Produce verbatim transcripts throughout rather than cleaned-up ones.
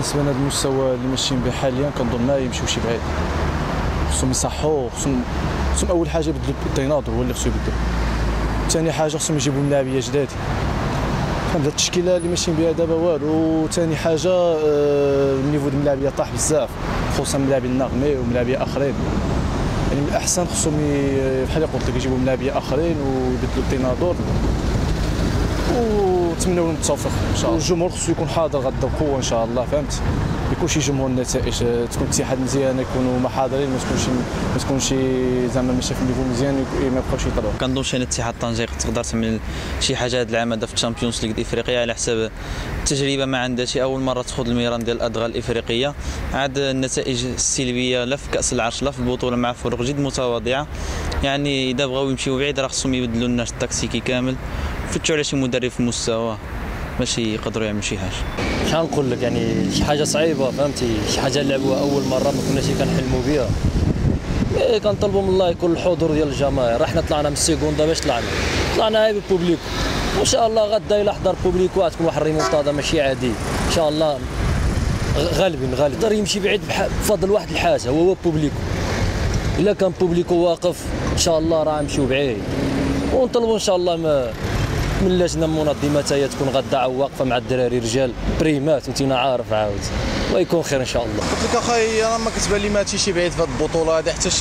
بالنسبه لهذا المستوى اللي ماشيين به حاليا كنظن ما يمشيو شي بعيد. خصهم يصحوا، خصهم خصهم اول حاجه يبدلوا التيناضور، هو اللي خصو يبدل. ثاني حاجه خصهم يجيبوا ملاعبيه جداد. فهمت التشكيله اللي ماشيين بها دابا والو. ثاني حاجه النيفو ديال الملاعبيه طاح بزاف، خصوصا ملاعبي النغمي وملاعبيه اخرين. يعني من الاحسن خصهم بحال اللي قلت لك يجيبوا ملاعبيه اخرين ويبدلوا التيناضور، ونتمنوا لهم التوفيق ان شاء الله. الجمهور خصو يكون حاضر غدا بقوه ان شاء الله، فهمت؟ ما يكونش يجمعوا النتائج، تكون الاتحاد مزيان، يكونوا ما حاضرين، ما تكونش ما تكونش زعما ماشي في النيفو مزيان، ما يبقاوش يطلعوا. كنظن ان الاتحاد طنجة تقدر تعمل شي حاجه هذا العام هذا في الشامبيونز ليغ الافريقيه، على حساب التجربه ما عندها شي اول مره تخوض الميران ديال الادغال الافريقيه. عاد النتائج السلبيه لا في كاس العرش لا في البطوله مع فرق جد متواضعه. يعني اذا بغاو يمشيو بعيد راه خصهم يبدلوا الناس التكتيكي كامل، فتشوا على شي مدرب في مستواه باش يقدروا يعملوا شي حاجه. شحال نقول لك، يعني شي حاجه صعيبه، فهمتي؟ شي حاجه لعبوها اول مره ما كناش كنحلموا بها. إيه كنطلبوا من الله يكون الحضور ديال الجماهير. حنا طلعنا من السيكوندا باش طلعنا طلعنا هاي بالبوبليك، وان شاء الله غدا الى حضر بوبليك وغتكون واحد الريمونتادا ماشي عادي ان شاء الله. غالبين غالب يقدر يمشي بعيد بفضل واحد الحاجه هو هو بوبليكو. الا كان بوبليكو واقف ان شاء الله راه نمشيو بعيد، ونطلبوا ان شاء الله ما من اللجنه المنظمه حتى تكون غدا واقفه مع الدراري رجال بريمات وانتينا عارف عاود، ويكون خير ان شاء الله. قلت لك اخاي انا ما كتبان لي ما هادشي شي بعيد في هذه البطوله هذه، حتى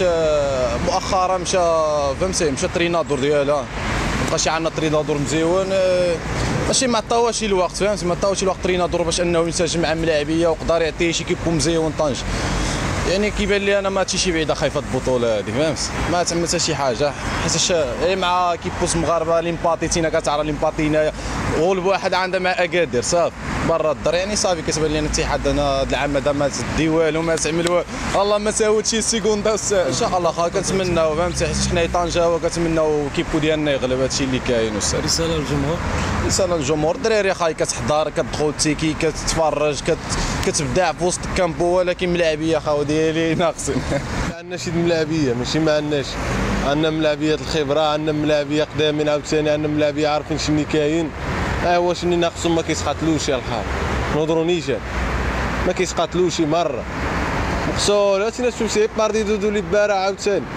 مؤخرا مشى فهمتي مشى الترينادور ديالها، مابقاش عندنا ترينادور مزيون، ماشي ما عطاوهاش الوقت، فهمتي؟ ما عطاوهاش الوقت ترينادور باش انه ينسجم مع ملاعبيه ويقدر يعطيه شي كيبو مزيون طنج. يعني كيبان لي انا ما هادشي شي بعيد اخاي في هذه البطوله هذه، فهمت؟ ما تعمل حتى شي حاجه، حيتاش اي مع كيبوس مغاربه ليمباتي تينا كتعرف ليمباتي هنايا غلب واحد عندها مع اكادير صافي برا الدار. يعني صافي كتبان لي الاتحاد انا هذا العام هذا ما تدي والو ما تعمل والو، الله ما ساوت شي سيكوندا ان شاء الله. خا كنتمناو فهمتي حيت حنا طنجه وكنتمناو كيبو ديالنا يغلب، هادشي اللي كاين. استاذ رساله للجمهور، رساله للجمهور، الدراري خاي كتحضر كتدخل تيكي كتفرج كت كتبدع في وسط الكامبو، ولكن ملاعبيه خاو ديالي ناقصين. ما عندناش شي ملاعبيه، ماشي ما عندناش، عندنا ملاعبيه الخبره، عندنا ملاعبيه قدامين عاوتاني، عندنا ملاعبيه عارفين شنو كاين. ها هو شنو ناقصهم، ما كيسقاتلوش يا الخال نظرونيش ما كيسقاتلوش مره مقصول. هاتينا السوسي باردي دودو لي بارع عاوتاني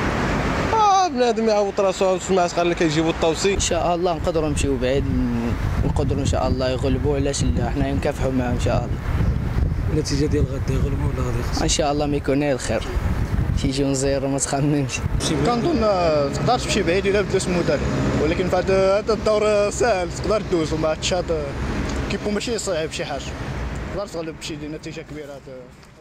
اه بنادم يعوض راسو مع صغار اللي كيجيبوا الطوسي. ان شاء الله نقدروا نمشيو بعيد، نقدروا ان شاء الله يغلبوا، علاش لا حنا نكافحوا معاهم ان شاء الله. النتيجه ديال غدا يغلبوا ولا غادي يخسروا؟ ان شاء الله ما يكون الخير، تيجيو زيرو ما تخممش. كنظن تقدر تمشي بعيد الا بدلت المدرب، ولكن في هذا الدور ساهل تقدر دوز مع تشاد كيبو ماشي صعيب شي حاجه، تقدر تغلب بشي نتيجه كبيره.